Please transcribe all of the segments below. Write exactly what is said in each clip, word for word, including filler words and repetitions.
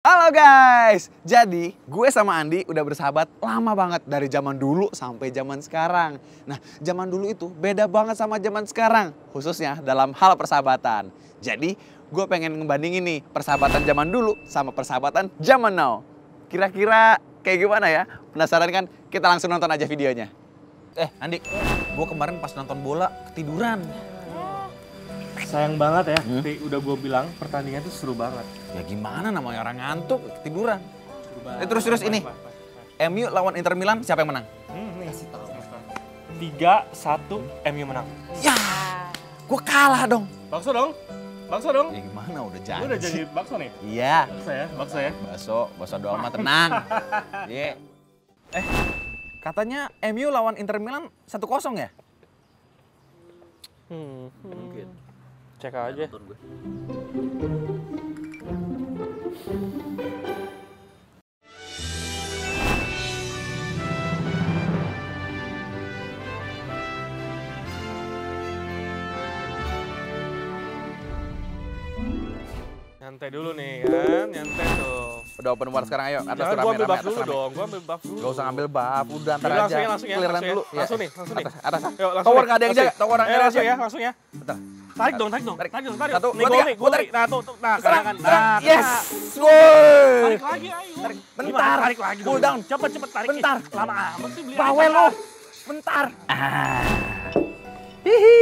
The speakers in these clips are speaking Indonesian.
Halo guys, jadi gue sama Andi udah bersahabat lama banget dari zaman dulu sampai zaman sekarang. Nah, zaman dulu itu beda banget sama zaman sekarang, khususnya dalam hal persahabatan. Jadi, gue pengen ngebandingin nih persahabatan zaman dulu sama persahabatan zaman now. Kira-kira kayak gimana ya? Penasaran kan? Kita langsung nonton aja videonya. Eh, Andi, gue kemarin pas nonton bola ketiduran. Sayang banget ya, hmm? udah gue bilang pertandingan itu seru banget. Ya gimana namanya orang ngantuk, ketiduran. Eh, terus-terus ini, M U lawan Inter Milan siapa yang menang? Hmm, nih. tiga satu M U menang. Ya, gue kalah dong. Bakso dong, bakso dong. Ya gimana, udah jadi. Lu udah jadi bakso nih? Iya. Bakso ya, bakso ya. Bakso, bakso doang mah tenang. Iya. Eh, katanya M U lawan Inter Milan satu kosong ya? Hmm, mungkin. Cek aja. Nyantai dulu nih kan, nyantai tuh. Udah open war sekarang, ayo. Atas Jangan rame, gua ambil rame, buff atas dulu rame. dong, gua ambil buff dulu. Gak usah ngambil buff, udah antar Langsung aja. ya, langsung ya, Clearan langsung ya. dulu. Langsung Ya. nih, langsung nih. Atas, atas. Yuk, langsung Tower nih. nggak ada yang Langsung. jaga, tower nggak Eh, ada langsung yang ya, jaga. langsung ya. Bentar. Tarik dong, tarik dong. Tarik. Tarik dong, tarik. Satu, Nih dua, gol tiga. nih, Gua gol tarik. nih. Nah, tuh, tuh. Nah, Serang, kan. serang. Nah, Yes, nah. gol. Tarik lagi, ayo. Tarik. Gimana? Bentar. Tarik lagi Cool dong. down. Cepet, cepet tarik. Bentar. Ih, lama amat sih beli. Bawel aja. lo. Bentar. Ah. Hihi.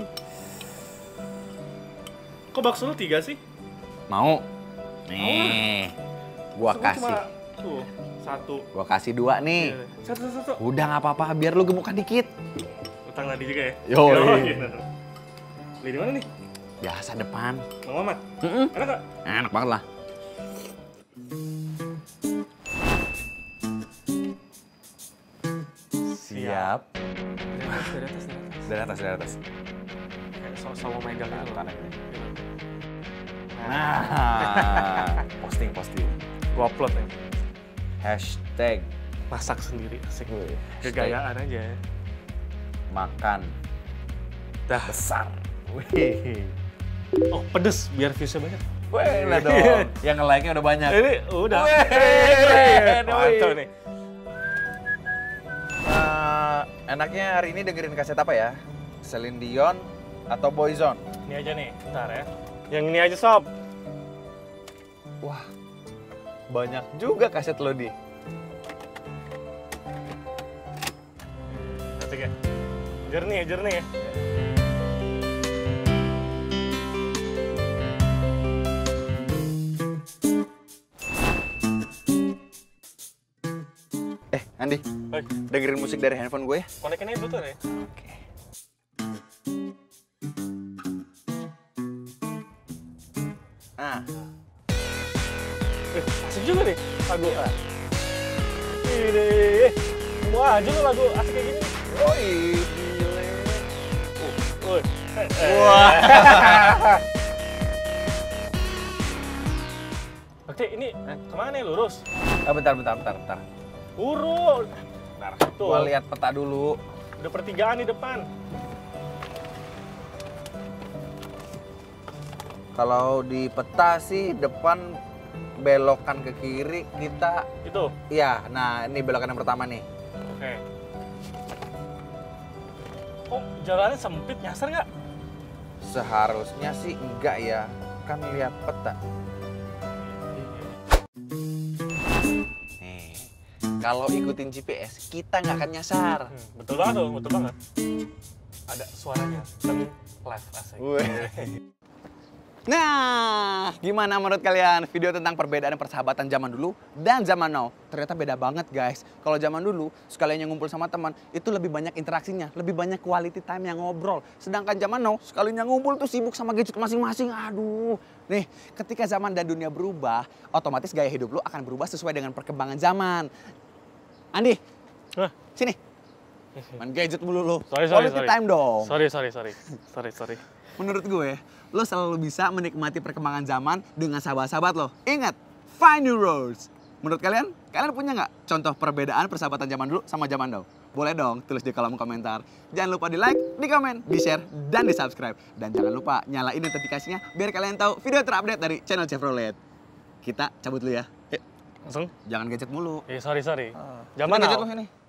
Kok bakso lu tiga sih? Mau? Nih. Gua Bakso lu kasih. cuma, tuh, satu. Gua kasih dua nih. Iya. Satu, satu, satu. Udah nggak apa-apa, biar lu gemukan dikit. Utang tadi juga ya? Yo, Oh, iya. gitu. Beli di mana nih? Biasa depan. Mang Mamat? Mm-mm. Enak gak? Enak banget lah. Siap. Dari atas, dari atas, Dari dari atas. atas, dari atas. Kayak sama megang gitu. Tangan ini. Nah, posting, posting. Gua upload ya. Hashtag Masak sendiri, asik. Wih, Kegayaan aja ya. makan Dah. besar. Wih. Oh, pedes biar viewsnya banyak. Wih, lah dong. Yang nge-like-nya udah banyak. Ini udah. Wih, Keren, wih. mantap nih. Eh, enaknya hari ini dengerin kaset apa ya? Celine Dion atau Boyzone? Ini aja nih, bentar ya. Yang ini aja, Sob. Wah, banyak juga kaset lo, Di. Asik ya. Jernih, jernih ya. Eh, Andi, Hei, dengerin musik dari handphone gue ya? konekinnya itu tuh ya. Oke. Nah, Eh, asik juga nih lagu. Ini, semua aja lo lagu asik kayak gini. yoi, gile. Woi. Wah. Oke, ini kemana nih lurus? Ah, bentar, bentar, bentar, bentar. Urus. Bentar, Tuh. gua lihat peta dulu. Udah pertigaan di depan. Kalau di peta sih depan belokan ke kiri kita, Itu. iya. Nah, ini belokan yang pertama nih. Oke. Oh, jalannya sempit, nyasar nggak? Seharusnya sih enggak ya, kan lihat peta. Nih, kalau ikutin G P S kita nggak akan nyasar. Hmm, betul banget tuh, betul banget. Ada suaranya, ten live asik. Wih. Nah, gimana menurut kalian video tentang perbedaan persahabatan zaman dulu dan zaman now? Ternyata beda banget guys. Kalau zaman dulu, sekalian yang ngumpul sama teman, itu lebih banyak interaksinya, lebih banyak quality time yang ngobrol. Sedangkan zaman now, sekalian yang ngumpul tuh sibuk sama gadget masing-masing. Aduh. Nih, ketika zaman dan dunia berubah, otomatis gaya hidup lu akan berubah sesuai dengan perkembangan zaman. Andi, Hah? sini. Main gadget mulu lu. Sorry, sorry, Quality sorry. time dong. Sorry, sorry, sorry. Sorry, sorry. Menurut gue, lo selalu bisa menikmati perkembangan zaman dengan sahabat-sahabat lo. Ingat, find new roads. Menurut kalian, kalian punya nggak contoh perbedaan persahabatan zaman dulu sama zaman now? Boleh dong, tulis di kolom komentar. Jangan lupa di like, di komen, di share, dan di subscribe. Dan jangan lupa nyalain notifikasinya biar kalian tahu video terupdate dari channel Chevrolet. kita cabut dulu ya. Langsung? Jangan gadget mulu. Eh, sorry, sorry. Ah. Zaman Ini gadget now. lu sini.